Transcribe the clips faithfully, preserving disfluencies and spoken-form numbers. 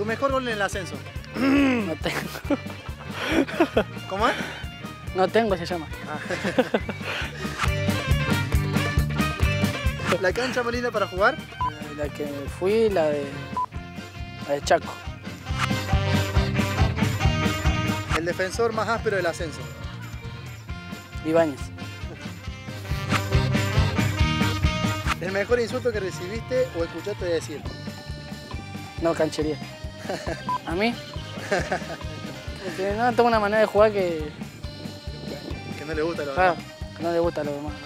mejor gol en el ascenso. No tengo. ¿Cómo es? No tengo, se llama. Ah. ¿La cancha más linda para jugar? La que fui, la de, la de Chaco. El defensor más áspero del ascenso. Ibáñez. ¿El mejor insulto que recibiste o escuchaste decir? No, canchería. ¿A mí? Porque no tengo una manera de jugar que... Que no le gusta lo Claro, demás. que no le gusta a los demás.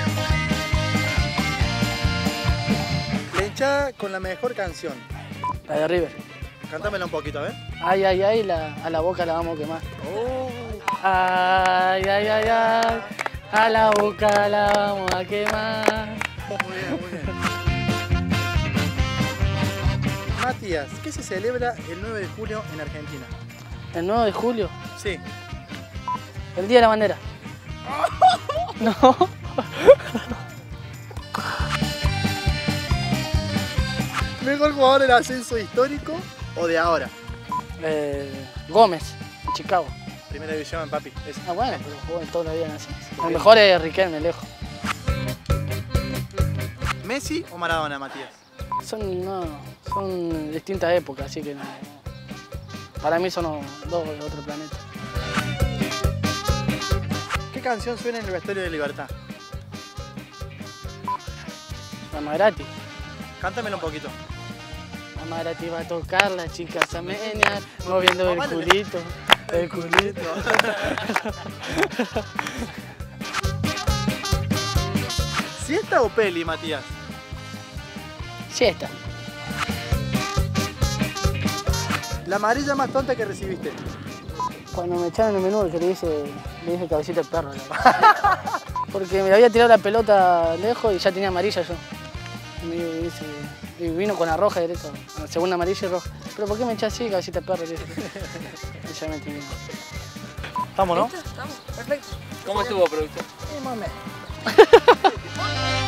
La hinchada con la mejor canción. La de River. Cántamela un poquito, a ver. Ay, ay, ay, la, a la Boca la vamos a quemar. Oh. Ay, ay, ay, ay, a la Boca la vamos a quemar. Muy bien, muy bien. Matías, ¿qué se celebra el nueve de julio en Argentina? ¿El nueve de julio? Sí. El Día de la Bandera. No. ¿Mejor jugador del ascenso histórico o de ahora? Eh, Gómez, en Chicago. Primera división, papi. Ese. Ah, bueno, pero jugó toda la vida en ascenso. El mejor es Riquelme, lejos. ¿Messi o Maradona, Matías? Son, no, son distintas épocas, así que no, para mí son dos de otro planeta. ¿Qué canción suena en el vestuario de Libertad? La Magrati. Cántamelo un poquito. La Magrati va a tocar, las chicas a menear, moviendo el culito, el culito. ¿Siesta o peli, Matías? Siesta. La amarilla más tonta que recibiste. Cuando me echaron el menú, yo le hice, le hice cabecita de perro. Porque me había tirado la pelota lejos y ya tenía amarilla yo. Y, me dice, y vino con la roja directo, la segunda amarilla y roja. ¿Pero por qué me eché así, cabecita de perro? Y ya me tiré. ¿Estamos, no? Estamos, perfecto. ¿Cómo estuvo, productor? Sí, más o menos.